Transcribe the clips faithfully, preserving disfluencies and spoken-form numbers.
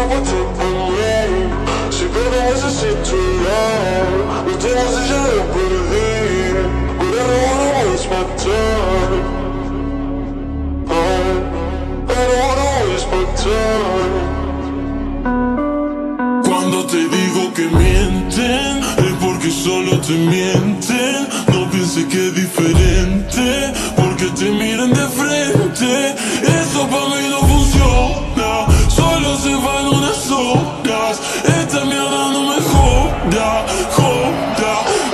voté por mí. Si pierdo necesito hablar. Lo tengo si ya lo perdí. But I don't wanna waste my time. I, I don't wanna waste my time. Cuando te digo que mienten, es porque solo te mienten. No pienses que es diferente, porque te miran de frente. Eso pa' mí no funciona, solo se va en unas horas. Esta mierda no me joda, joda.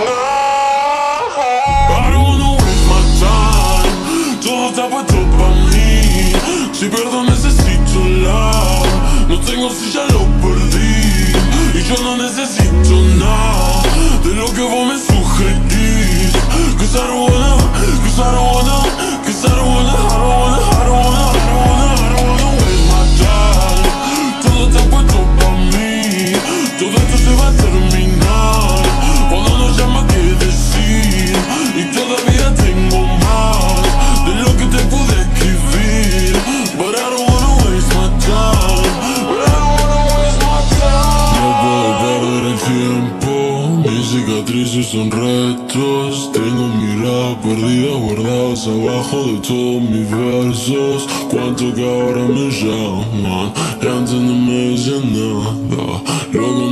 I don't wanna waste my time. Todo está puesto pa' mí. Si pierdo necesito hablar. No tengo si ya lo perdí. Y yo no necesito nada de lo que vos me sugerís. Cause I don't wanna, cause I don't wanna, cause I don't wanna, I don't wanna, I don't wanna, I don't wanna, I don't wanna waste my time. Todo está puesto pa' mí. Todo esto se va a terminar cuando no haya más que decir. Y todavía tengo más de lo que te pude escribir. But I don't wanna waste my time. But I don't wanna waste my time. No puedo perder el tiempo. Mis cicatrices son restos. Tengo miradas perdidas guardadas abajo de todos mis versos. Cuánto que ahora me llaman y antes no me decían nada. Luego